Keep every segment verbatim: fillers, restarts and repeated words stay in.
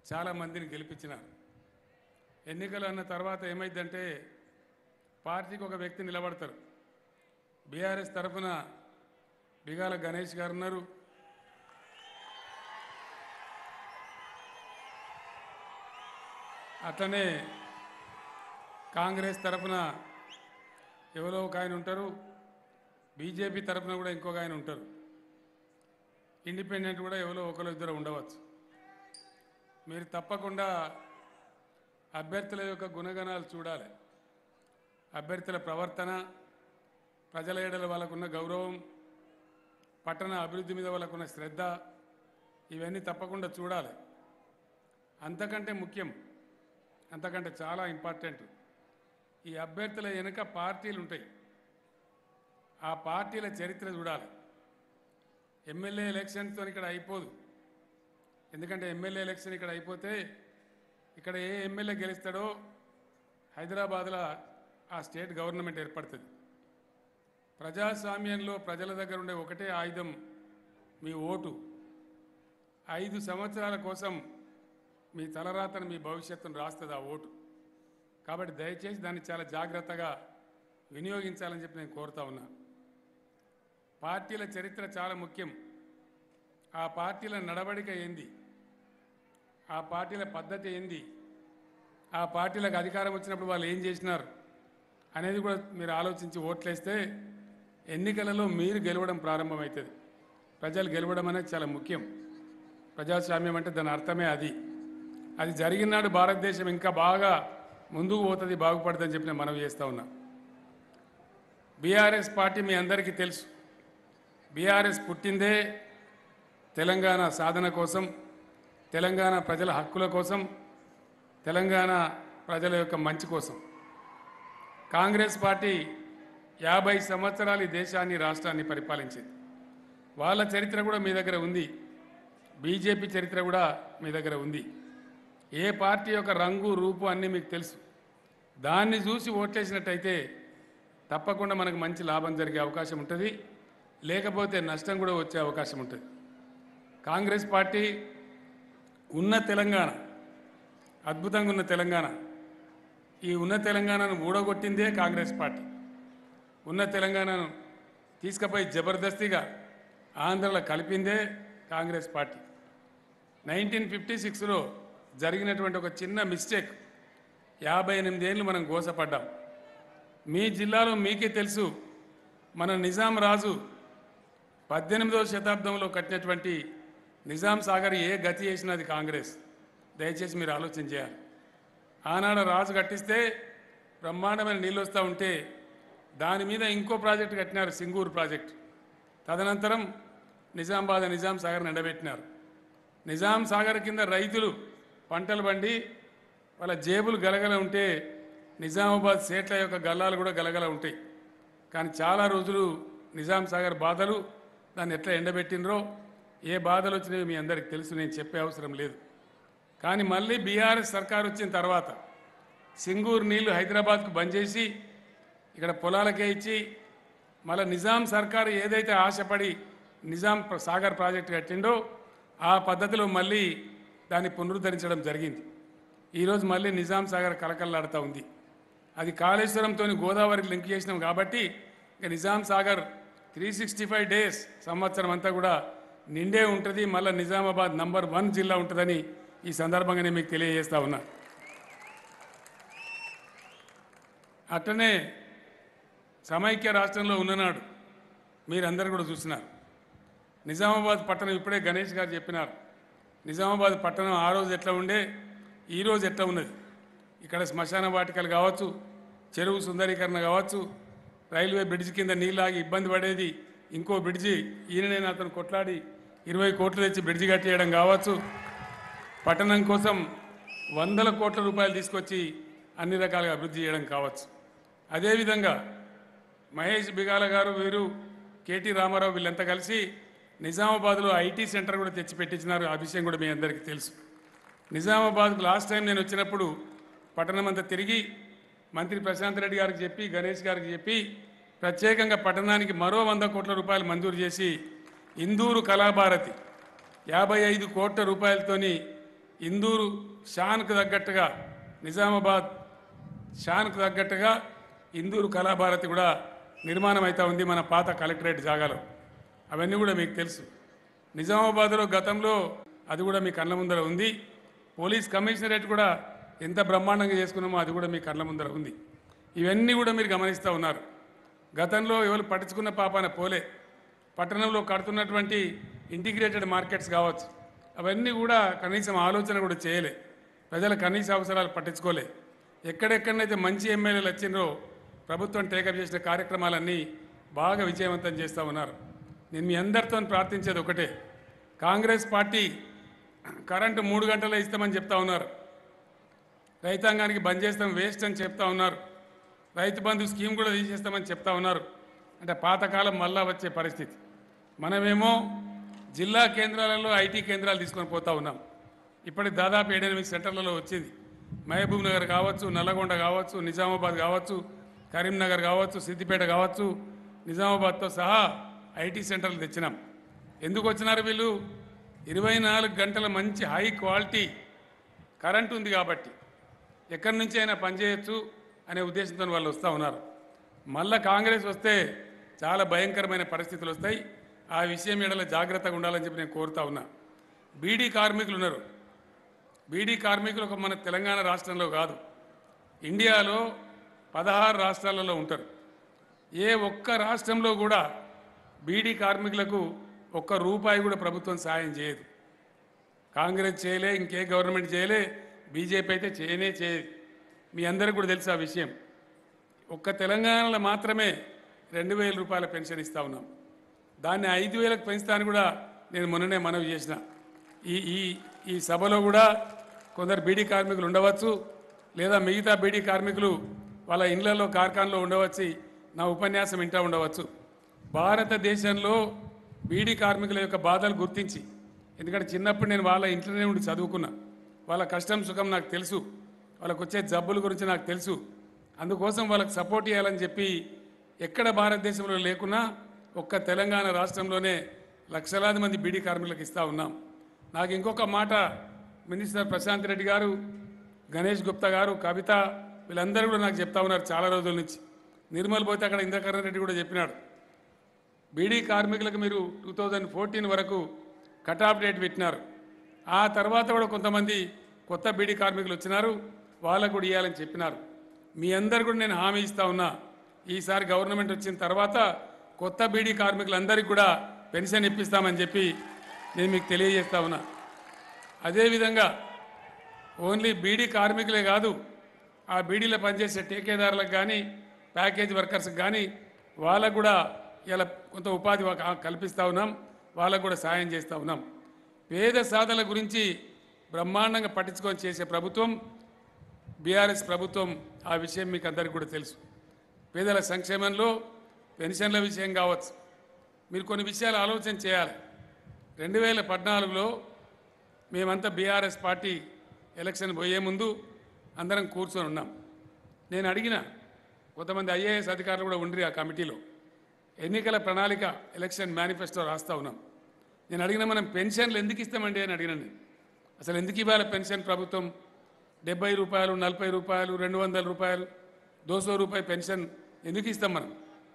చాలా మందిని గెలిపించినారు. ఎన్నికలు అన్న తర్వాత ఏమైందంటే పార్టీకి ఒక వ్యక్తి నిలబడతారు. బీఆర్ఎస్ తరఫున బిగాల గణేష్ గారు ఉన్నారు, అట్లనే కాంగ్రెస్ తరఫున ఎవరో ఒక ఆయన ఉంటారు, బీజేపీ తరఫున కూడా ఇంకొక ఆయన ఉంటారు, ఇండిపెండెంట్ కూడా ఎవరో ఒకరు ఇద్దరు ఉండవచ్చు. మీరు తప్పకుండా అభ్యర్థుల యొక్క గుణగణాలు చూడాలి. అభ్యర్థుల ప్రవర్తన, ప్రజల ఏడల వాళ్ళకున్న గౌరవం, పట్టణ అభివృద్ధి మీద వాళ్ళకున్న శ్రద్ధ, ఇవన్నీ తప్పకుండా చూడాలి. అంతకంటే ముఖ్యం, అంతకంటే చాలా ఇంపార్టెంట్, ఈ అభ్యర్థుల వెనుక పార్టీలు ఉంటాయి. ఆ పార్టీల చరిత్ర చూడాలి. ఎమ్మెల్యే ఎలక్షన్తో ఇక్కడ అయిపోదు. ఎందుకంటే ఎమ్మెల్యే ఎలక్షన్ ఇక్కడ అయిపోతే ఇక్కడ ఏ ఎమ్మెల్యే గెలుస్తాడో హైదరాబాద్లో ఆ స్టేట్ గవర్నమెంట్ ఏర్పడుతుంది. ప్రజాస్వామ్యంలో ప్రజల దగ్గర ఉండే ఒకటే ఆయుధం మీ ఓటు. ఐదు సంవత్సరాల కోసం మీ తలరాతను, మీ భవిష్యత్తును రాస్తుంది ఆ ఓటు. కాబట్టి దయచేసి దాన్ని చాలా జాగ్రత్తగా వినియోగించాలని చెప్పి నేను కోరుతా ఉన్నా. పార్టీల చరిత్ర చాలా ముఖ్యం. ఆ పార్టీల నడవడిక ఏంది, ఆ పార్టీల పద్ధతి ఏంది, ఆ పార్టీలకు అధికారం వచ్చినప్పుడు వాళ్ళు ఏం చేసినారు అనేది కూడా మీరు ఆలోచించి ఓట్లేస్తే ఎన్నికలలో మీరు గెలవడం ప్రారంభమవుతుంది. ప్రజలు గెలవడం అనేది చాలా ముఖ్యం. ప్రజాస్వామ్యం అంటే దాని అర్థమే అది. అది జరిగినాడు భారతదేశం ఇంకా బాగా ముందుకు పోతుంది, బాగుపడుతుందని చెప్పి నేను మనవి చేస్తూ ఉన్నా. బీఆర్ఎస్ పార్టీ మీ అందరికీ తెలుసు. బీఆర్ఎస్ పుట్టిందే తెలంగాణ సాధన కోసం, తెలంగాణ ప్రజల హక్కుల కోసం, తెలంగాణ ప్రజల యొక్క మంచి కోసం. కాంగ్రెస్ పార్టీ యాభై సంవత్సరాలు ఈ దేశాన్ని, రాష్ట్రాన్ని పరిపాలించింది. వాళ్ళ చరిత్ర కూడా మీ దగ్గర ఉంది. బీజేపీ చరిత్ర కూడా మీ దగ్గర ఉంది. ఏ పార్టీ యొక్క రంగు, రూపు అన్నీ మీకు తెలుసు. దాన్ని చూసి ఓట్లేసినట్టయితే తప్పకుండా మనకు మంచి లాభం జరిగే అవకాశం ఉంటుంది, లేకపోతే నష్టం కూడా వచ్చే అవకాశం ఉంటుంది. కాంగ్రెస్ పార్టీ ఉన్న తెలంగాణ, అద్భుతంగా ఉన్న తెలంగాణ, ఈ ఉన్న తెలంగాణను ఊడగొట్టిందే కాంగ్రెస్ పార్టీ. ఉన్న తెలంగాణను తీసుకుపోయి జబర్దస్తిగా ఆంధ్రలో కలిపిందే కాంగ్రెస్ పార్టీ. నైన్టీన్ ఫిఫ్టీ సిక్స్లో జరిగినటువంటి ఒక చిన్న మిస్టేక్, యాభై ఎనిమిదేళ్ళు మనం గోసపడ్డాం. మీ జిల్లాలో మీకే తెలుసు, మన నిజాం రాజు పద్దెనిమిదవ శతాబ్దంలో కట్టినటువంటి నిజాం సాగర్ ఏ గతి చేసినది కాంగ్రెస్. దయచేసి మీరు ఆలోచన చేయాలి. ఆనాడు రాజు కట్టిస్తే బ్రహ్మాండమైన నీళ్ళు వస్తూ ఉంటే దాని మీద ఇంకో ప్రాజెక్టు కట్టినారు, సింగూరు ప్రాజెక్టు. తదనంతరం నిజామాబాద్ నిజాం సాగర్ని ఎండబెట్టినారు. నిజాం సాగర్ కింద రైతులు పంటలు పండి వాళ్ళ జేబులు గలగల ఉంటే నిజామాబాద్ సేట్ల యొక్క గల్లాలు కూడా గలగల ఉంటాయి. కానీ చాలా రోజులు నిజాం సాగర్ బాధలు, దాన్ని ఎట్లా ఎండబెట్టినరో, ఏ బాధలు వచ్చినాయో మీ అందరికీ తెలుసు, నేను చెప్పే అవసరం లేదు. కానీ మళ్ళీ బీఆర్ఎస్ సర్కార్ వచ్చిన తర్వాత సింగూరు నీళ్లు హైదరాబాద్కు బంద్ చేసి ఇక్కడ పొలాలకే ఇచ్చి, మళ్ళీ నిజాం సర్కారు ఏదైతే ఆశపడి నిజాం సాగర్ ప్రాజెక్టు కట్టిండో ఆ పద్ధతిలో మళ్ళీ దాన్ని పునరుద్ధరించడం జరిగింది. ఈరోజు మళ్ళీ నిజాం సాగర్ కలకల్లాడుతూ ఉంది. అది కాళేశ్వరంతో గోదావరికి లింక్ చేసినాం కాబట్టి ఇక Nizam Sagar three sixty five days సంవత్సరం అంతా కూడా నిండే ఉంటుంది. మళ్ళీ నిజామాబాద్ నంబర్ వన్ జిల్లా ఉంటుందని ఈ సందర్భంగానే మీకు తెలియజేస్తా ఉన్నా. అట్లనే సమైక్య రాష్ట్రంలో ఉన్ననాడు మీరందరూ కూడా చూసినారు. నిజామాబాద్ పట్టణం ఇప్పుడే గణేష్ గారు చెప్పినారు. నిజామాబాద్ పట్టణం ఆ రోజు ఎట్లా ఉండే, ఈరోజు ఎట్లా ఉన్నది. ఇక్కడ శ్మశాన వాటికలు కావచ్చు, చెరువు సుందరీకరణ కావచ్చు, రైల్వే బ్రిడ్జి కింద నీళ్ళాగి ఇబ్బంది పడేది, ఇంకో బ్రిడ్జి ఈయననే అతను కొట్లాడి ఇరవై కోట్లు తెచ్చి బ్రిడ్జి కట్టేయడం కావచ్చు, పట్టణం కోసం వందల కోట్ల రూపాయలు తీసుకొచ్చి అన్ని రకాలుగా అభివృద్ధి చేయడం కావచ్చు. అదేవిధంగా మహేష్ బిగాల గారు, వీరు కేటీ రామారావు వీళ్ళంతా కలిసి నిజామాబాద్లో ఐటీ సెంటర్ కూడా తెచ్చిపెట్టించినారు. ఆ విషయం కూడా మీ అందరికీ తెలుసు. నిజామాబాద్కు లాస్ట్ టైం నేను వచ్చినప్పుడు పట్టణం అంతా తిరిగి మంత్రి ప్రశాంత్ రెడ్డి గారికి చెప్పి, గణేష్ గారికి చెప్పి ప్రత్యేకంగా పట్టణానికి మరో వంద కోట్ల రూపాయలు మంజూరు చేసి ఇందూరు కళాభారతి యాభై ఐదు కోట్ల రూపాయలతోని ఇందూరు షాన్కు తగ్గట్టుగా నిజామాబాద్ షాన్కు తగ్గట్టుగా ఇందూరు కళాభారతి కూడా నిర్మాణం అవుతా ఉంది మన పాత కలెక్టరేట్ జాగాలో. అవన్నీ కూడా మీకు తెలుసు. నిజామాబాద్లో గతంలో అది కూడా మీ కళ్ళ ముందర ఉంది. పోలీస్ కమిషనరేట్ కూడా ఎంత బ్రహ్మాండంగా చేసుకున్నామో అది కూడా మీ కళ్ళ ముందర ఉంది. ఇవన్నీ కూడా మీరు గమనిస్తూ ఉన్నారు. గతంలో ఎవరు పట్టించుకున్న పాపాన పోలే. పట్టణంలో కడుతున్నటువంటి ఇంటిగ్రేటెడ్ మార్కెట్స్ కావచ్చు, అవన్నీ కూడా కనీసం ఆలోచన కూడా చేయలే. ప్రజల కనీస అవసరాలు పట్టించుకోలే. ఎక్కడెక్కడైతే మంచి ఎమ్మెల్యేలు వచ్చిందో ప్రభుత్వం టేకప్ చేసిన కార్యక్రమాలన్నీ బాగా విజయవంతం చేస్తూ ఉన్నారు. నేను మీ అందరితో ప్రార్థించేది ఒకటే, కాంగ్రెస్ పార్టీ కరెంటు మూడు గంటలే ఇస్తామని చెప్తా ఉన్నారు. రైతాంగానికి బంద్ చేస్తాం వేస్ట్ అని చెప్తా ఉన్నారు. రైతు బంధు స్కీమ్ కూడా తీసేస్తామని చెప్తా ఉన్నారు. అంటే పాతకాలం మళ్ళా వచ్చే పరిస్థితి. మనమేమో జిల్లా కేంద్రాలలో ఐటీ కేంద్రాలు తీసుకొని పోతా ఉన్నాం. ఇప్పటికి దాదాపు ఏడెనిమిది సెంటర్లలో వచ్చింది. మహబూబ్ నగర్ కావచ్చు, నల్లగొండ కావచ్చు, నిజామాబాద్ కావచ్చు, కరీంనగర్ కావచ్చు, సిద్దిపేట కావచ్చు, నిజామాబాద్తో సహా ఐటీ సెంటర్లు తెచ్చినాం. ఎందుకు వచ్చినారు వీళ్ళు? ఇరవై నాలుగు గంటల మంచి హై క్వాలిటీ కరెంట్ ఉంది కాబట్టి ఎక్కడి నుంచి అయినా పనిచేయచ్చు అనే ఉద్దేశంతో వాళ్ళు వస్తూ ఉన్నారు. మళ్ళా కాంగ్రెస్ వస్తే చాలా భయంకరమైన పరిస్థితులు వస్తాయి. ఆ విషయం ఎడల జాగ్రత్తగా ఉండాలని చెప్పి నేను కోరుతా ఉన్నా. బీడీ కార్మికులు ఉన్నారు. బీడీ కార్మికులు ఒక మన తెలంగాణ రాష్ట్రంలో కాదు, ఇండియాలో పదహారు రాష్ట్రాలలో ఉంటారు. ఏ ఒక్క రాష్ట్రంలో కూడా బీడీ కార్మికులకు ఒక్క రూపాయి కూడా ప్రభుత్వం సాయం చేయదు. కాంగ్రెస్ చేయలే, ఇంకే గవర్నమెంట్ చేయలే, బీజేపీ అయితే చేయనే చేయదు. మీ అందరికీ కూడా తెలుసు ఆ విషయం. ఒక్క తెలంగాణలో మాత్రమే రెండు వేల రూపాయల పెన్షన్ ఇస్తూ ఉన్నాం. దాన్ని ఐదు వేలకు పెంచుతాను కూడా నేను మొన్ననే మనవి చేసిన. ఈ ఈ ఈ సభలో కూడా కొందరు బీడీ కార్మికులు ఉండవచ్చు, లేదా మిగతా బీడీ కార్మికులు వాళ్ళ ఇళ్లలో కార్ఖానలో ఉండవచ్చు, నా ఉపన్యాసం వింటూ ఉండవచ్చు. భారతదేశంలో బీడీ కార్మికుల యొక్క బాధలు గుర్తించి, ఎందుకంటే చిన్నప్పుడు నేను వాళ్ళ ఇంట్లోనే ఉండి చదువుకున్నా, వాళ్ళ కష్టం సుఖం నాకు తెలుసు, వాళ్ళకు వచ్చే జబ్బుల గురించి నాకు తెలుసు. అందుకోసం వాళ్ళకి సపోర్ట్ చేయాలని చెప్పి ఎక్కడ భారతదేశంలో లేకున్నా ఒక్క తెలంగాణ రాష్ట్రంలోనే లక్షలాది మంది బీడీ కార్మికులకు ఇస్తూ ఉన్నాం. నాకు ఇంకొక మాట మినిస్టర్ ప్రశాంత్ రెడ్డి గారు, గణేష్ గుప్తా గారు, కవిత వీళ్ళందరూ కూడా నాకు చెప్తా ఉన్నారు చాలా రోజుల నుంచి. నిర్మల్ పోతే అక్కడ ఇంద్రకరణ్ రెడ్డి కూడా చెప్పినాడు, బీడీ కార్మికులకు మీరు టూ థౌజండ్ ఫోర్టీన్ వరకు కట్ ఆఫ్ డేట్ పెట్టినారు. ఆ తర్వాత కూడా కొంతమంది కొత్త బీడీ కార్మికులు వచ్చినారు, వాళ్ళకు కూడా ఇవ్వాలని చెప్పినారు. మీ అందరు కూడా నేను హామీ ఇస్తా ఉన్నా, ఈసారి గవర్నమెంట్ వచ్చిన తర్వాత కొత్త బీడీ కార్మికులందరికీ కూడా పెన్షన్ ఇప్పిస్తామని చెప్పి నేను మీకు తెలియజేస్తా ఉన్నా. అదేవిధంగా ఓన్లీ బీడీ కార్మికులే కాదు, ఆ బీడీలో పనిచేసే ఠేకేదారులకు కానీ ప్యాకేజ్ వర్కర్స్కి కానీ వాళ్ళకు కూడా ఇలా కొంత ఉపాధి కల్పిస్తూ ఉన్నాం, వాళ్ళకు కూడా సాయం చేస్తూ ఉన్నాం. పేద సాధనల గురించి బ్రహ్మాండంగా పట్టించుకొని చేసే ప్రభుత్వం బీఆర్ఎస్ ప్రభుత్వం. ఆ విషయం మీకు అందరికీ కూడా తెలుసు. పేదల సంక్షేమంలో పెన్షన్ల విషయం కావచ్చు, మీరు కొన్ని విషయాలు ఆలోచన చేయాలి. రెండు వేల పద్నాలుగులో మేమంతా బీఆర్ఎస్ పార్టీ ఎలక్షన్ పోయే ముందు అందరం కూర్చొని ఉన్నాం. నేను అడిగిన కొంతమంది ఐఏఎస్ అధికారులు కూడా ఉండ్రి ఆ కమిటీలో, ఎన్నికల ప్రణాళిక ఎలక్షన్ మేనిఫెస్టో రాస్తూ ఉన్నాం. నేను అడిగిన మనం పెన్షన్లు ఎందుకు ఇస్తామండి అని అడిగినండి. అసలు ఎందుకు ఇవ్వాలి పెన్షన్? ప్రభుత్వం డెబ్బై రూపాయలు, నలభై రూపాయలు, రెండు వందల రూపాయలు, దోసో రూపాయి పెన్షన్ ఎందుకు ఇస్తాం మనం?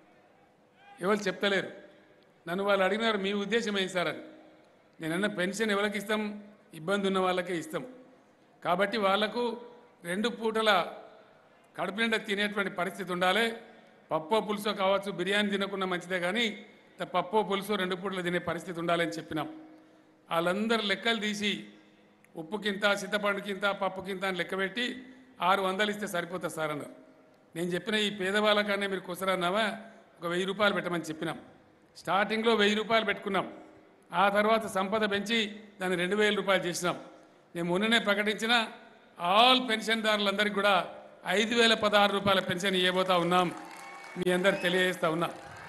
ఎవరు చెప్తలేరు. నన్ను వాళ్ళు అడిగినారు, మీ ఉద్దేశం ఏంటి సార్ అని. నేనన్న పెన్షన్ ఎవరికి ఇస్తాం? ఇబ్బంది ఉన్న వాళ్ళకే ఇస్తాం. కాబట్టి వాళ్లకు రెండు పూటల కడుపు నిండా తినేటువంటి పరిస్థితి ఉండాలి. పప్పో పులుసో కావచ్చు, బిర్యానీ తినకుండా మంచిదే, కానీ పప్పో పులుసో రెండు పూటలు తినే పరిస్థితి ఉండాలని చెప్పినాం. వాళ్ళందరూ లెక్కలు తీసి ఉప్పుకింత, చింతపండుకింత, పప్పుకింత అని లెక్క పెట్టి ఆరు వందలు ఇస్తే సరిపోతుంది సార్ అన్నారు. నేను చెప్పిన ఈ పేదవాళ్ళకన్నా మీరు కుసరన్నావా, ఒక వెయ్యి రూపాయలు పెట్టమని చెప్పినాం. స్టార్టింగ్లో వెయ్యి రూపాయలు పెట్టుకున్నాం. ఆ తర్వాత సంపద పెంచి దాన్ని రెండు వేల రూపాయలు చేసినాం. నేను మొన్ననే ప్రకటించిన ఆల్ పెన్షన్దారులందరికీ కూడా ఐదు వేల పదహారు రూపాయల పెన్షన్ ఇవ్వబోతా ఉన్నాం. మీ అందరు తెలియజేస్తా ఉన్నా.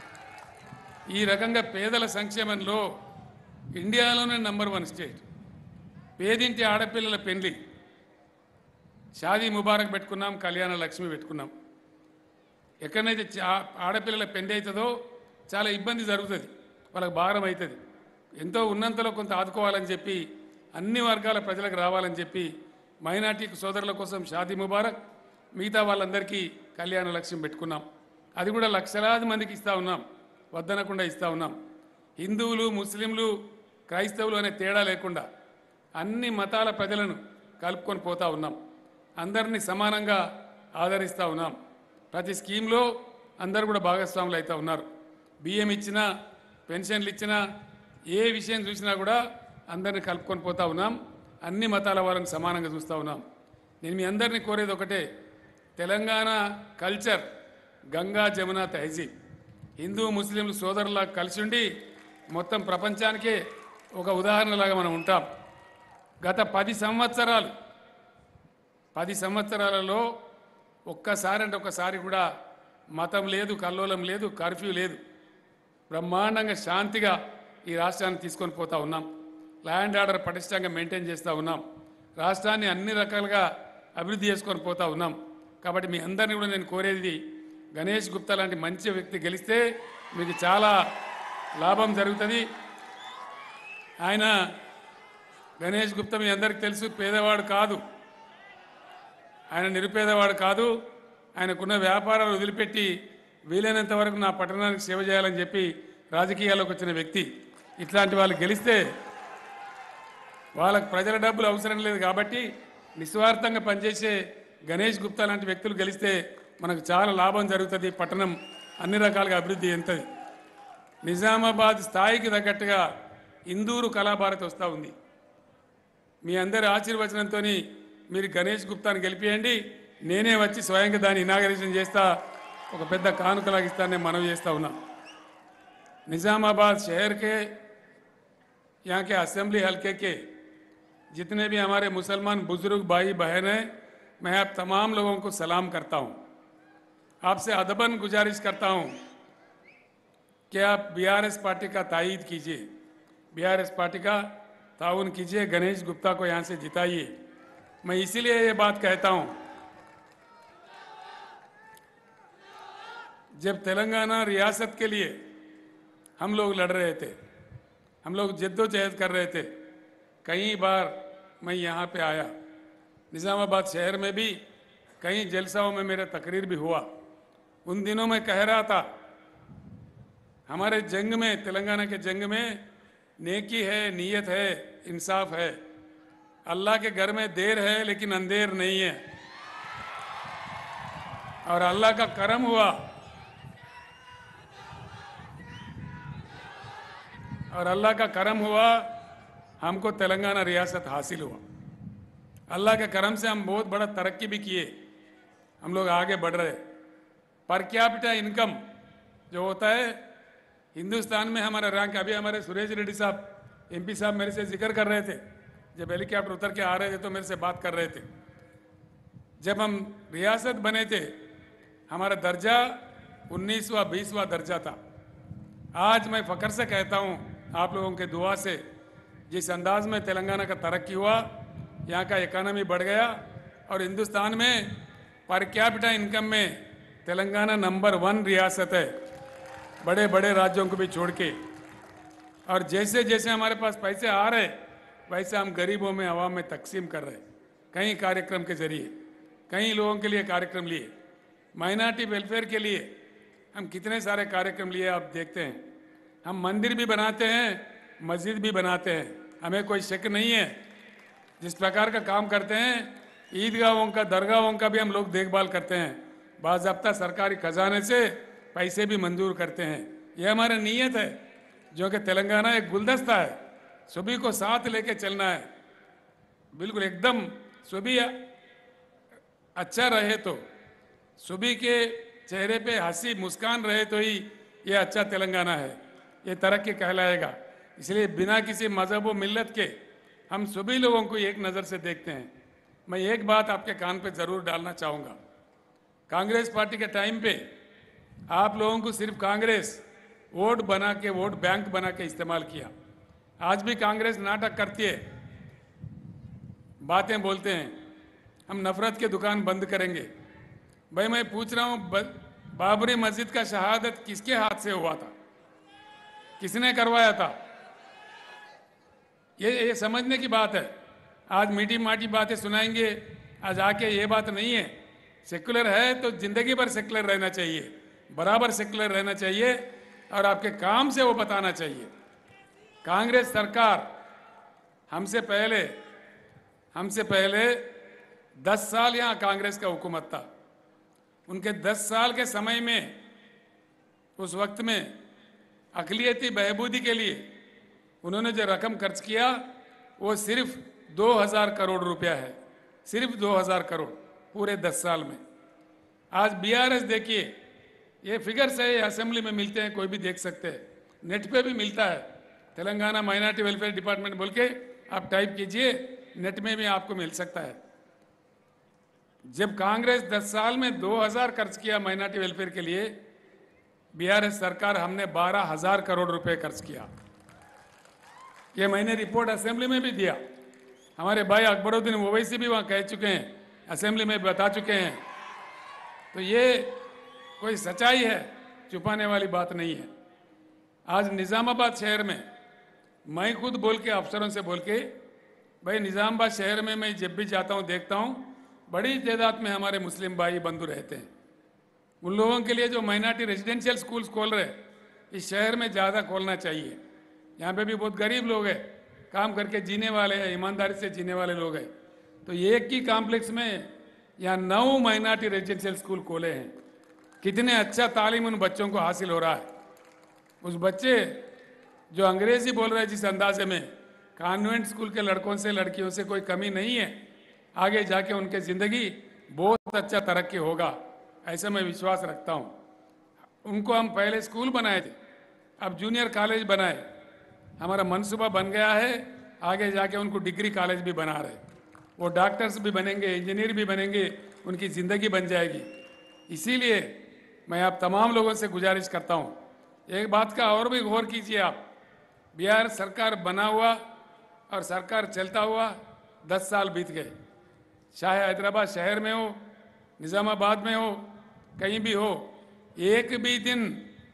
ఈ రకంగా పేదల సంక్షేమంలో ఇండియాలోనే నంబర్ వన్ స్టేట్. పేదింటి ఆడపిల్లల పెళ్లి షాదీ ముబారక్ పెట్టుకున్నాం, కళ్యాణ లక్ష్మి పెట్టుకున్నాం. ఎక్కడైతే ఆడపిల్లల పెళ్లి అవుతుందో చాలా ఇబ్బంది జరుగుతుంది, వాళ్ళకి భారం అవుతుంది. ఎంతో ఉన్నంతలో కొంత ఆదుకోవాలని చెప్పి అన్ని వర్గాల ప్రజలకు రావాలని చెప్పి మైనార్టీ సోదరుల కోసం షాదీ ముబారక్ మిగతా వాళ్ళందరికీ కళ్యాణ లక్ష్యం పెట్టుకున్నాం. అది కూడా లక్షలాది మందికి ఇస్తా ఉన్నాం, వద్దనకుండా ఇస్తా ఉన్నాం. హిందువులు, ముస్లింలు, క్రైస్తవులు అనే తేడా లేకుండా అన్ని మతాల ప్రజలను కలుపుకొని పోతా ఉన్నాం. అందరినీ సమానంగా ఆదరిస్తూ ఉన్నాం. ప్రతి స్కీమ్లో అందరూ కూడా భాగస్వాములు అవుతూ ఉన్నారు. బియ్యం ఇచ్చినా, పెన్షన్లు ఇచ్చినా, ఏ విషయం చూసినా కూడా అందరినీ కలుపుకొని పోతా ఉన్నాం. అన్ని మతాల వారిని సమానంగా చూస్తూ ఉన్నాం. నేను మీ అందరినీ కోరేది ఒకటే, తెలంగాణ కల్చర్ గంగా జమున తహజీబ్, హిందూ ముస్లింలు సోదరులా కలిసి ఉండి మొత్తం ప్రపంచానికే ఒక ఉదాహరణలాగా మనం ఉంటాం. గత పది సంవత్సరాలు పది సంవత్సరాలలో ఒక్కసారి అంటే ఒక్కసారి కూడా మతం లేదు, కల్లోలం లేదు, కర్ఫ్యూ లేదు. బ్రహ్మాండంగా శాంతిగా ఈ రాష్ట్రాన్ని తీసుకొని పోతా ఉన్నాం. ల్యాండ్ ఆర్డర్ పటిష్టంగా మెయింటైన్ చేస్తూ ఉన్నాం. రాష్ట్రాన్ని అన్ని రకాలుగా అభివృద్ధి చేసుకొని పోతా ఉన్నాం. కాబట్టి మీ అందరినీ కూడా నేను కోరేది, గణేష్ గుప్తా లాంటి మంచి వ్యక్తి గెలిస్తే మీకు చాలా లాభం జరుగుతుంది. ఆయన గణేష్ గుప్తా మీ అందరికీ తెలుసు, పేదవాడు కాదు, ఆయన నిరుపేదవాడు కాదు. ఆయనకున్న వ్యాపారాలు వదిలిపెట్టి వీలైనంత వరకు నా పట్టణానికి సేవ చేయాలని చెప్పి రాజకీయాల్లోకి వచ్చిన వ్యక్తి. ఇట్లాంటి వాళ్ళు గెలిస్తే వాళ్ళకు ప్రజల డబ్బులు అవసరం లేదు కాబట్టి నిస్వార్థంగా పనిచేసే గణేష్ గుప్తా లాంటి వ్యక్తులు గెలిస్తే మనకు చాలా లాభం జరుగుతుంది. పట్టణం అన్ని రకాలుగా అభివృద్ధి చెందుతుంది. నిజామాబాద్ స్థాయికి తగ్గట్టుగా ఇందూరు కళాభారతి వస్తూ ఉంది. మీ అందరి ఆశీర్వచనంతో మీరు గణేష్ గుప్తాను గెలిపియండి. నేనే వచ్చి స్వయంగా దాన్ని ఇనాగరేషన్ చేస్తా, ఒక పెద్ద కానుకలాగా ఇస్తానని మనవి చేస్తూ ఉన్నా. निज़ामाबाद शहर के, यहाँ के असेंबली हलके के जितने भी हमारे मुसलमान बुजुर्ग भाई बहन हैं, मैं आप तमाम लोगों को सलाम करता हूँ. आपसे अदबन गुजारिश करता हूँ कि आप बीआरएस पार्टी का तायीद कीजिए, बीआरएस पार्टी का ताउन कीजिए, गणेश गुप्ता को यहाँ से जिताइए. मैं इसीलिए ये बात कहता हूँ, जब तेलंगाना रियासत के लिए हम लोग लड़ रहे थे, हम लोग जद्दोजहद कर रहे थे, कई बार मैं यहाँ पे आया. निज़ामाबाद शहर में भी कई जलसाओं में मेरा तकरीर भी हुआ. उन दिनों में कह रहा था, हमारे जंग में, तेलंगाना के जंग में नेकी है, नीयत है, इंसाफ है. अल्लाह के घर में देर है लेकिन अंधेर नहीं है. और अल्लाह का करम हुआ, और अल्लाह का करम हुआ, हमको तेलंगाना रियासत हासिल हुआ. अल्लाह के करम से हम बहुत बड़ा तरक्की भी किए, हम लोग आगे बढ़ रहे. पर कैपिटा इनकम जो होता है हिंदुस्तान में, हमारा रैंक, अभी हमारे सुरेश रेड्डी साहब एमपी साहब मेरे से जिक्र कर रहे थे, जब हेलीकॉप्टर उतर के आ रहे थे तो मेरे से बात कर रहे थे. जब हम रियासत बने थे हमारा दर्जा उन्नीसवां बीसवां दर्जा था. आज मैं फ़ख्र से कहता हूँ, आप लोगों के दुआ से जिस अंदाज में तेलंगाना का तरक्की हुआ, यहाँ का इकानमी बढ़ गया, और हिंदुस्तान में पर कैपिटा इनकम में तेलंगाना नंबर वन रियासत है, बड़े बड़े राज्यों को भी छोड़ के. और जैसे जैसे हमारे पास पैसे आ रहे वैसे हम गरीबों में, आवाम में तकसीम कर रहे. कई कार्यक्रम के जरिए, कई लोगों के लिए कार्यक्रम लिए, माइनॉरिटी वेलफेयर के लिए हम कितने सारे कार्यक्रम लिए आप देखते हैं. हम मंदिर भी बनाते हैं, मस्जिद भी बनाते हैं, हमें कोई शक नहीं है. जिस प्रकार का काम करते हैं, ईदगाहों का, दरगाहों का भी हम लोग देखभाल करते हैं. बाज़ाब्ता सरकारी खजाने से पैसे भी मंजूर करते हैं. ये हमारा नीयत है, जो कि तेलंगाना एक गुलदस्ता है, सभी को साथ लेके चलना है. बिल्कुल एकदम सभी अच्छा रहे तो, सभी के चेहरे पे हंसी मुस्कान रहे तो ही ये अच्छा तेलंगाना है, ये तरक्की कहलाएगा. इसलिए बिना किसी मजहब व मिल्लत के हम सभी लोगों को एक नज़र से देखते हैं. मैं एक बात आपके कान पे ज़रूर डालना चाहूँगा. कांग्रेस पार्टी के टाइम पे आप लोगों को सिर्फ कांग्रेस वोट बना के, वोट बैंक बना के इस्तेमाल किया. आज भी कांग्रेस नाटक करती है, बातें बोलते हैं, हम नफरत के दुकान बंद करेंगे. भाई मैं पूछ रहा हूँ, बाबरी मस्जिद का शहादत किसके हाथ से हुआ था, किसने करवाया था? ये ये समझने की बात है। आज मीठी माटी बातें सुनाएंगे, आज आके ये बात नहीं है। सेक्युलर है तो जिंदगी भर सेक्युलर रहना चाहिए, बराबर सेक्युलर रहना चाहिए और आपके काम से वो बताना चाहिए। कांग्रेस सरकार हमसे पहले हमसे पहले दस साल यहाँ कांग्रेस का हुकूमत था। उनके दस साल के समय में, उस वक्त में अक़लियती बहबूदी के लिए उन्होंने जो रकम खर्च किया वो सिर्फ दो हज़ार करोड़ रुपया है, सिर्फ दो हज़ार करोड़ पूरे दस साल में। आज बीआरएस देखिए, ये फिगर्स है, ये असेंबली में मिलते हैं, कोई भी देख सकते हैं, नेट पे भी मिलता है। तेलंगाना माइनॉरिटी वेलफेयर डिपार्टमेंट बोल के आप टाइप कीजिए, नेट में भी आपको मिल सकता है। जब कांग्रेस दस साल में दो हज़ार खर्च किया माइनॉरिटी वेलफेयर के लिए, बीआरएस सरकार हमने बारह हज़ार करोड़ रुपए खर्च किया। ये मैंने रिपोर्ट असेंबली में भी दिया, हमारे भाई अकबरुद्दीन ओवैसी भी वहाँ कह चुके हैं, असेंबली में बता चुके हैं। तो ये कोई सच्चाई है, छुपाने वाली बात नहीं है। आज निज़ामाबाद शहर में मैं खुद बोल के, अफसरों से बोल के, भाई निज़ामाबाद शहर में मैं जब भी जाता हूँ देखता हूँ बड़ी तादाद में हमारे मुस्लिम भाई बंधु रहते हैं। उन लोगों के लिए जो माइनॉरिटी रेजिडेंशियल स्कूल्स खोल रहे हैं, इस शहर में ज़्यादा खोलना चाहिए। यहाँ पे भी बहुत गरीब लोग हैं, काम करके जीने वाले हैं, ईमानदारी से जीने वाले लोग हैं। तो एक ही कॉम्प्लेक्स में यहाँ नौ माइनॉरिटी रेजिडेंशियल स्कूल खोले हैं। कितने अच्छा तालीम उन बच्चों को हासिल हो रहा है। उस बच्चे जो अंग्रेजी बोल रहे हैं जिस अंदाजे में, कॉन्वेंट स्कूल के लड़कों से लड़कियों से कोई कमी नहीं है। आगे जाके उनके ज़िंदगी बहुत अच्छा तरक्की होगा, ऐसा मैं विश्वास रखता हूँ। उनको हम पहले स्कूल बनाए थे, अब जूनियर कॉलेज बनाए, हमारा मनसूबा बन गया है। आगे जाके उनको डिग्री कॉलेज भी बना रहे, वो डॉक्टर्स भी बनेंगे, इंजीनियर भी बनेंगे, उनकी ज़िंदगी बन जाएगी। इसीलिए मैं आप तमाम लोगों से गुजारिश करता हूँ, एक बात का और भी गौर कीजिए आप। बिहार सरकार बना हुआ और सरकार चलता हुआ दस साल बीत गए, चाहे हैदराबाद शहर में हो, निज़ामाबाद में हो, कहीं भी हो, एक भी दिन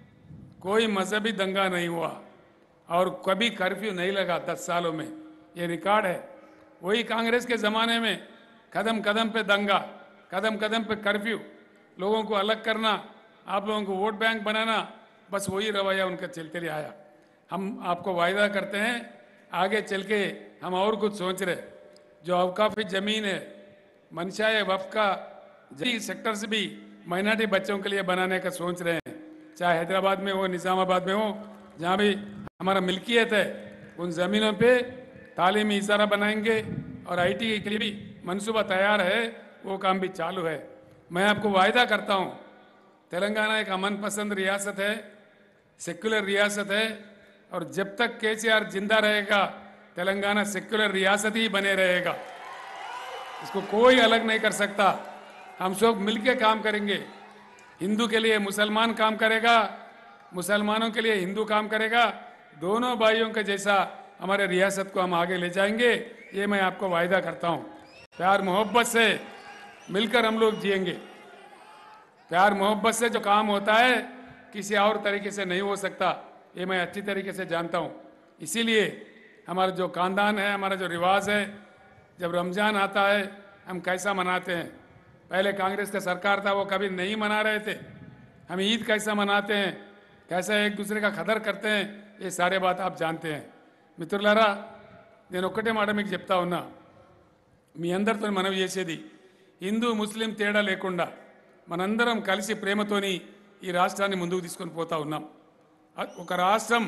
कोई मजहबी दंगा नहीं हुआ और कभी कर्फ्यू नहीं लगा दस सालों में। ये रिकॉर्ड है। वही कांग्रेस के ज़माने में कदम कदम पे दंगा, कदम कदम पे कर्फ्यू, लोगों को अलग करना, आप लोगों को वोट बैंक बनाना, बस वही रवैया उनका चलते रहा आया। हम आपको वायदा करते हैं, आगे चल के हम और कुछ सोच रहे। जो अवकाफी ज़मीन है, मनशाए वफ़ का जी सेक्टर्स भी माइनॉरिटी बच्चों के लिए बनाने का सोच रहे हैं, चाहे हैदराबाद में हो, निज़ामाबाद में हो, जहाँ भी हमारा मिल्कियत है, उन ज़मीनों पे तालीमी इजारा बनाएंगे और आईटी के लिए भी मंसूबा तैयार है, वो काम भी चालू है। मैं आपको वायदा करता हूँ, तेलंगाना एक अमन पसंद रियासत है, सेक्युलर रियासत है, और जब तक केसीआर जिंदा रहेगा तेलंगाना सेक्युलर रियासत ही बने रहेगा। इसको कोई अलग नहीं कर सकता। हम सब मिलके काम करेंगे। हिंदू के लिए मुसलमान काम करेगा, मुसलमानों के लिए हिंदू काम करेगा, दोनों भाइयों के जैसा हमारे रियासत को हम आगे ले जाएंगे, ये मैं आपको वायदा करता हूँ। प्यार मोहब्बत से मिलकर हम लोग जिएंगे। प्यार मोहब्बत से जो काम होता है किसी और तरीके से नहीं हो सकता, ये मैं अच्छी तरीके से जानता हूँ। इसीलिए हमारा जो खानदान है, हमारा जो रिवाज है, जब रमज़ान आता है हम कैसा मनाते हैं। पहले कांग्रेस का सरकार था, वो कभी नहीं मना रहे थे। हम ईद कैसा मनाते हैं, कैसा एक दूसरे का खदर करते हैं, ये सारे बात आप जानते हैं। మిత్రులారా, నేను ఒక్కటే మాట మీకు చెప్తా ఉన్నా, మీ అందరితో మనవి చేసేది, హిందూ ముస్లిం తేడా లేకుండా మనందరం కలిసి ప్రేమతోని ఈ రాష్ట్రాన్ని ముందుకు తీసుకొని పోతా ఉన్నాం. ఒక రాష్ట్రం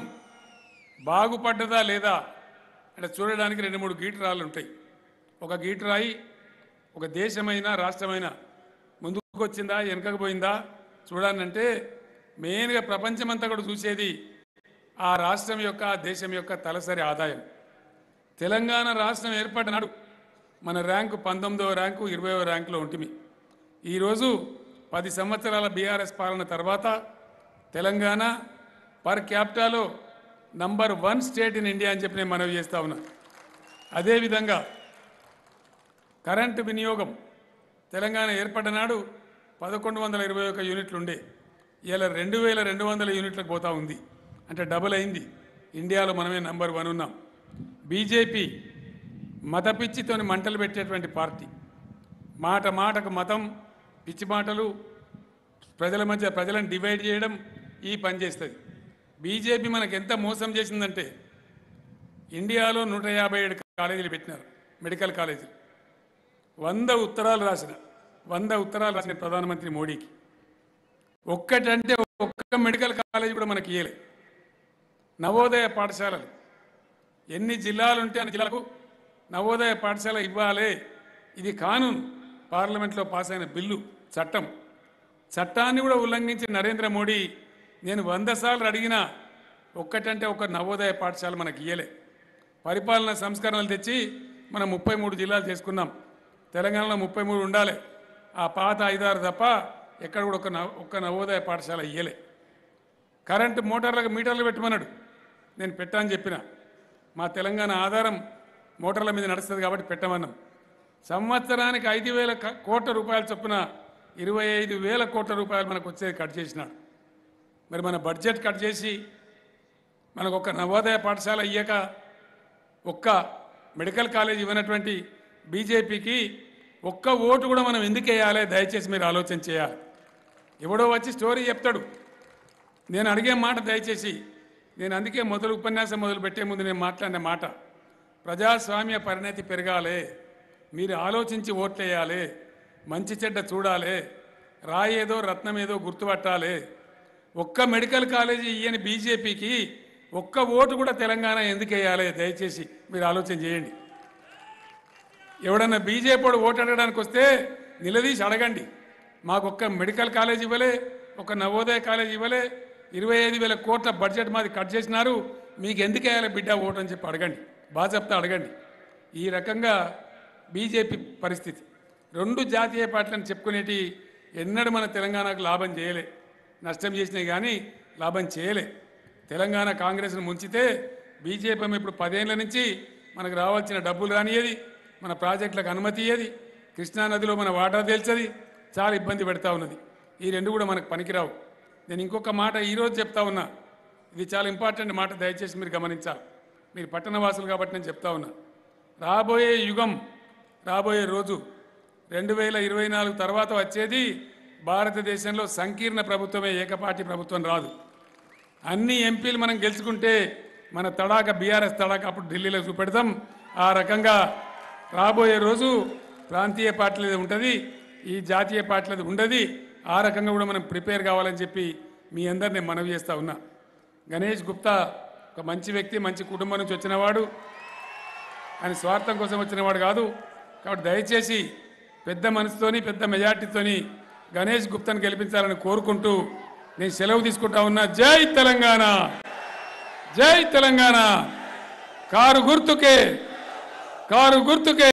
బాగుపడ్డదా లేదా అంటే చూడడానికి రెండు మూడు గీటరాళ్ళు ఉంటాయి. ఒక గీటరాయి ఒక దేశమైనా రాష్ట్రమైనా ముందుకు వచ్చిందా వెనకకు పోయిందా చూడాలంటే మెయిన్గా ప్రపంచమంతా కూడా చూసేది ఆ రాష్ట్రం యొక్క, దేశం యొక్క తలసరి ఆదాయం. తెలంగాణ రాష్ట్రం ఏర్పడిన నాడు మన ర్యాంకు పంతొమ్మిదవ ర్యాంకు ఇరవైవ ర్యాంకులో ఉంటుంది. ఈరోజు పది సంవత్సరాల బీఆర్ఎస్ పాలన తర్వాత తెలంగాణ పర్ క్యాపిటాలో number one state in India అని చెప్పి నేను మనవి చేస్తా ఉన్నా. అదేవిధంగా కరెంటు వినియోగం తెలంగాణ ఏర్పడిన నాడు పదకొండు వందల ఇరవై ఒక యూనిట్లు ఉండే, ఇలా రెండు వేల రెండు వందల యూనిట్లకు పోతా ఉంది, అంటే డబుల్ అయింది. ఇండియాలో మనమే నంబర్ వన్ ఉన్నాం. బీజేపీ మత పిచ్చితోని మంటలు పెట్టేటువంటి పార్టీ. మాట మాటకు మతం, పిచ్చి మాటలు, ప్రజల మధ్య ప్రజలను డివైడ్ చేయడం ఈ పని చేస్తుంది. బీజేపీ మనకు ఎంత మోసం చేసిందంటే ఇండియాలో నూట యాభై ఏడు కాలేజీలు పెట్టినారు, మెడికల్ కాలేజీలు. వంద ఉత్తరాలు రాసిన వంద ఉత్తరాలు రాసిన ప్రధానమంత్రి మోడీకి. ఒక్కటంటే ఒక్క మెడికల్ కాలేజీ కూడా మనకి ఇయ్యలే. నవోదయ పాఠశాలలు ఎన్ని జిల్లాలు ఉంటే అన్ని జిల్లాలకు నవోదయ పాఠశాల ఇవ్వాలి. ఇది కానూన్, పార్లమెంట్లో పాస్ అయిన బిల్లు, చట్టం. చట్టాన్ని కూడా ఉల్లంఘించి నరేంద్ర మోడీ నేను వంద సార్లు అడిగినా ఒక్కటంటే ఒక నవోదయ పాఠశాల మనకి ఇయ్యలే. పరిపాలన సంస్కరణలు తెచ్చి మనం ముప్పై మూడు జిల్లాలు చేసుకున్నాం. తెలంగాణలో ముప్పై మూడు ఉండాలి, ఆ పాత ఐదారు తప్ప ఎక్కడ కూడా ఒక ఒక్క నవోదయ పాఠశాల ఇయ్యలే. కరెంటు మోటార్లకు మీటర్లు పెట్టమన్నాడు, నేను పెట్టా అని చెప్పిన. మా తెలంగాణ ఆధారం మోటార్ల మీద నడుస్తుంది కాబట్టి పెట్టమన్నాం. సంవత్సరానికి ఐదు వేల కోట్ల రూపాయల చొప్పున ఇరవై ఐదు వేల కోట్ల రూపాయలు మనకు వచ్చేది కట్ చేసినాడు. మరి మన బడ్జెట్ కట్ చేసి మనకు ఒక నవోదయ పాఠశాల ఇయ్యక ఒక్క మెడికల్ కాలేజ్ ఇవ్వనటువంటి బీజేపీకి ఒక్క ఓటు కూడా మనం ఎందుకు వేయాలి? దయచేసి మీరు ఆలోచన చేయాలి. ఎవడో వచ్చి స్టోరీ చెప్తాడు, నేను అడిగే మాట దయచేసి, నేను అందుకే మొదలు ఉపన్యాసం మొదలు పెట్టే ముందు నేను మాట్లాడిన మాట, ప్రజాస్వామ్య పరిణతి పెరగాలి, మీరు ఆలోచించి ఓట్లేయాలి, మంచి చెడ్డ చూడాలి, రాయేదో రత్నం ఏదో గుర్తుపట్టాలి. ఒక్క మెడికల్ కాలేజీ ఇయ్యని బీజేపీకి ఒక్క ఓటు కూడా తెలంగాణ ఎందుకు వేయాలి? దయచేసి మీరు ఆలోచన చేయండి. ఎవడన్నా బీజేపీ వాడు ఓటు అడగడానికి వస్తే నిలదీసి అడగండి, మాకు ఒక్క మెడికల్ కాలేజ్ ఇవ్వలే, ఒక నవోదయ కాలేజ్ ఇవ్వలే, ఇరవై ఐదు వేల కోట్ల బడ్జెట్ మాది కట్ చేసినారు, మీకు ఎందుకు వేయాలి బిడ్డ ఓటు అని చెప్పి అడగండి, బాగా చెప్తా అడగండి. ఈ రకంగా బీజేపీ పరిస్థితి. రెండు జాతీయ పార్టీలను చెప్పుకునేటి ఎన్నడూ మన తెలంగాణకు లాభం చేయలే, నష్టం చేసినాయి కానీ లాభం చేయలే. తెలంగాణ కాంగ్రెస్ను ముంచితే బీజేపీ ఇప్పుడు పదేళ్ల నుంచి మనకు రావాల్సిన డబ్బులు రానియది, మన ప్రాజెక్టులకు అనుమతి ఇయ్యది, కృష్ణానదిలో మన వాటా తేల్చది, చాలా ఇబ్బంది పెడతా ఉన్నది. ఈ రెండు కూడా మనకు పనికిరావు. నేను ఇంకొక మాట ఈరోజు చెప్తా ఉన్నా, ఇది చాలా ఇంపార్టెంట్ మాట, దయచేసి మీరు గమనించాలి. మీరు పట్టణవాసులు కాబట్టి నేను చెప్తా ఉన్నా. రాబోయే యుగం, రాబోయే రోజు రెండు వేల ఇరవై నాలుగు తర్వాత వచ్చేది భారతదేశంలో సంకీర్ణ ప్రభుత్వమే, ఏకపార్టీ ప్రభుత్వం రాదు. అన్ని ఎంపీలు మనం గెలుచుకుంటే మన తడాక బీఆర్ఎస్ తడాక అప్పుడు ఢిల్లీలో చూపెడతాం. ఆ రకంగా రాబోయే రోజు ప్రాంతీయ పార్టీలది ఉంటుంది, ఈ జాతీయ పార్టీలది ఉండదు. ఆ రకంగా కూడా మనం ప్రిపేర్ కావాలని చెప్పి మీ అందరినీ మనవి చేస్తూ ఉన్నా. గణేష్ గుప్తా ఒక మంచి వ్యక్తి, మంచి కుటుంబం నుంచి వచ్చినవాడు, ఆయన స్వార్థం కోసం వచ్చినవాడు కాదు. కాబట్టి దయచేసి పెద్ద మనసుతోని పెద్ద మెజార్టీతోని గణేష్ గుప్తాను గెలిపించాలని కోరుకుంటూ నేను సెలవు తీసుకుంటా ఉన్నా. జై తెలంగాణ, జై తెలంగాణ. కారు గుర్తుకే, కారు గుర్తుకే.